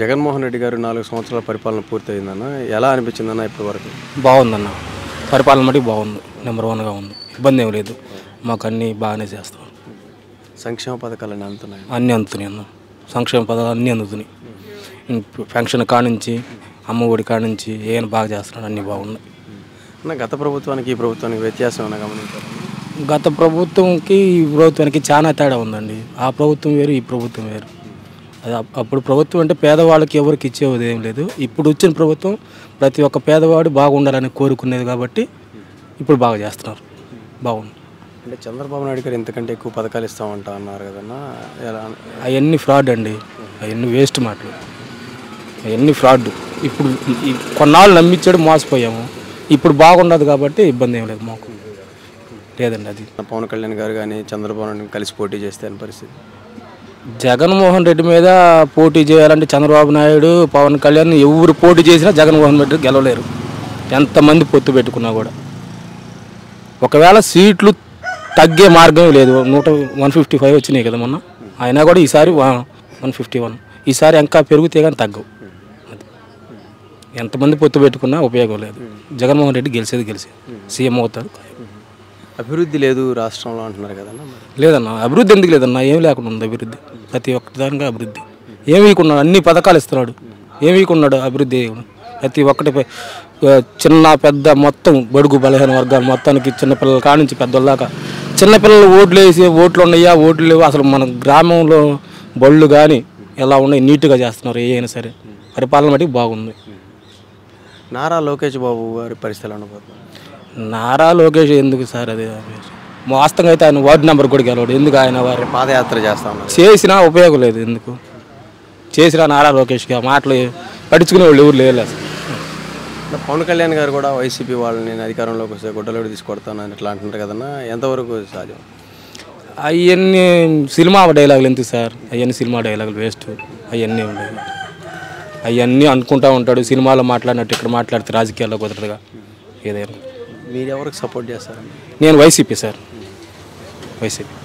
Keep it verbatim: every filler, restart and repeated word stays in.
జగన్మోహన్ రెడ్డి గారు నాలుగు సంవత్సరాల పరిపాలన పూర్తయిందన్న ఎలా అనిపించిందన్న ఇప్పటి వరకు? బాగుందన్న, పరిపాలన మటుకు బాగుంది, నెంబర్ వన్గా ఉంది, ఇబ్బంది ఏం లేదు, మాకు అన్నీ బాగానే చేస్తాం. సంక్షేమ పథకాలు అందుతున్నాయి? అన్నీ అందుతున్నాయి అన్న, సంక్షేమ పథకాలు అన్నీ అందుతున్నాయి. పెన్షన్ కానించి అమ్మఒడి కానించి ఏమైనా బాగా చేస్తున్నాడు, అన్నీ బాగున్నాయి. అన్న గత ప్రభుత్వానికి ఈ ప్రభుత్వానికి వ్యత్యాసం ఏమైనా గమనించారు? గత ప్రభుత్వంకి ఈ ప్రభుత్వానికి చాలా తేడా ఉందండి. ఆ ప్రభుత్వం వేరు, ఈ ప్రభుత్వం వేరు. అది అప్పుడు ప్రభుత్వం అంటే పేదవాళ్ళకి ఎవరికి ఇచ్చేది ఏం లేదు. ఇప్పుడు వచ్చిన ప్రభుత్వం ప్రతి ఒక్క పేదవాడు బాగుండాలని కోరుకునేది కాబట్టి ఇప్పుడు బాగా చేస్తున్నారు, బాగుంది. అంటే చంద్రబాబు నాయుడు గారు ఇంతకంటే ఎక్కువ పథకాలు ఇస్తామంటా అన్నారు కదన్నా, ఎలా? అవన్నీ ఫ్రాడ్ అండి, అవన్నీ వేస్ట్ మాటలు, అవన్నీ ఫ్రాడ్. ఇప్పుడు కొన్నాళ్ళు నమ్మించాడు, మోసపోయాము. ఇప్పుడు బాగుండదు కాబట్టి ఇబ్బంది ఏం లేదు మాకు, లేదండి. అది పవన్ కళ్యాణ్ గారు కానీ చంద్రబాబు నాయుడు కలిసి పోటీ చేస్తే అని పరిస్థితి. జగన్మోహన్ రెడ్డి మీద పోటీ చేయాలంటే చంద్రబాబు నాయుడు, పవన్ కళ్యాణ్ ఎవరు పోటీ చేసినా జగన్మోహన్ రెడ్డి గెలవలేరు, ఎంతమంది పొత్తు పెట్టుకున్నా కూడా. ఒకవేళ సీట్లు తగ్గే మార్గం లేదు. నూట వన్ ఫిఫ్టీ ఫైవ్ వచ్చినాయి కదా మొన్న, అయినా కూడా ఈసారి వన్ ఫిఫ్టీ వన్ ఈసారి ఇంకా పెరిగితే కానీ తగ్గవు. అది ఎంతమంది పొత్తు పెట్టుకున్నా ఉపయోగం లేదు. జగన్మోహన్ రెడ్డి గెలిచేది గెలిచేది సీఎం అవుతారు. అభివృద్ధి లేదు రాష్ట్రంలో అంటున్నారు కదన్నా. లేదన్న, అభివృద్ధి ఎందుకు లేదన్న, ఏం లేకుండా ఉంది అభివృద్ధి. ప్రతి ఒక్క దానిగా అభివృద్ధి ఏమి వీకున్నాడు, అన్ని పథకాలు ఇస్తున్నాడు, ఏమి వీకున్నాడు అభివృద్ధి. ప్రతి ఒక్కటి చిన్న పెద్ద మొత్తం బడుగు బలహీన వర్గాలు మొత్తానికి, చిన్నపిల్లల కానించి పెద్దోళ్ళదాకా. చిన్నపిల్లలు ఓట్లు వేసి ఓట్లు ఉన్నాయా, ఓట్లు లేవు. అసలు మన గ్రామంలో బళ్ళు కానీ ఎలా ఉన్నాయి, నీట్గా చేస్తున్నారు. ఏ అయినా సరే పరిపాలన మటుకు బాగుంది. నారా లోకేష్ బాబు గారి పరిస్థితులు అనుకోవచ్చు. నారా లోకేష్ ఎందుకు సార్, అది వాస్తవంగా అయితే ఆయన వార్డు నెంబర్ కూడా గెలవాడు. ఎందుకు ఆయన వారి పాదయాత్ర చేస్తా ఉన్నారు, చేసినా ఉపయోగం లేదు. ఎందుకు చేసినా నారా లోకేష్కి మాటలు పట్టించుకునే వాళ్ళు ఎవరు లేరు. పవన్ కళ్యాణ్ గారు కూడా వైసీపీ వాళ్ళని నేను అధికారంలోకి వస్తే గుడ్డలోకి తీసుకొడతానని ఇట్లా అంటున్నారు కదన్నా, ఎంతవరకు సాధ్యం? అవన్నీ సినిమా డైలాగులు ఎందుకు సార్, అవన్నీ సినిమా డైలాగులు వేస్ట్. అవన్నీ ఉండేవి, అవన్నీ అనుకుంటూ ఉంటాడు. సినిమాలో మాట్లాడినట్టు ఇక్కడ మాట్లాడితే రాజకీయాల్లో కుదరదుగా. ఏదైనా మీరు ఎవరికి సపోర్ట్ చేస్తారండి? నేను వైసీపీ సార్, వైసీపీ.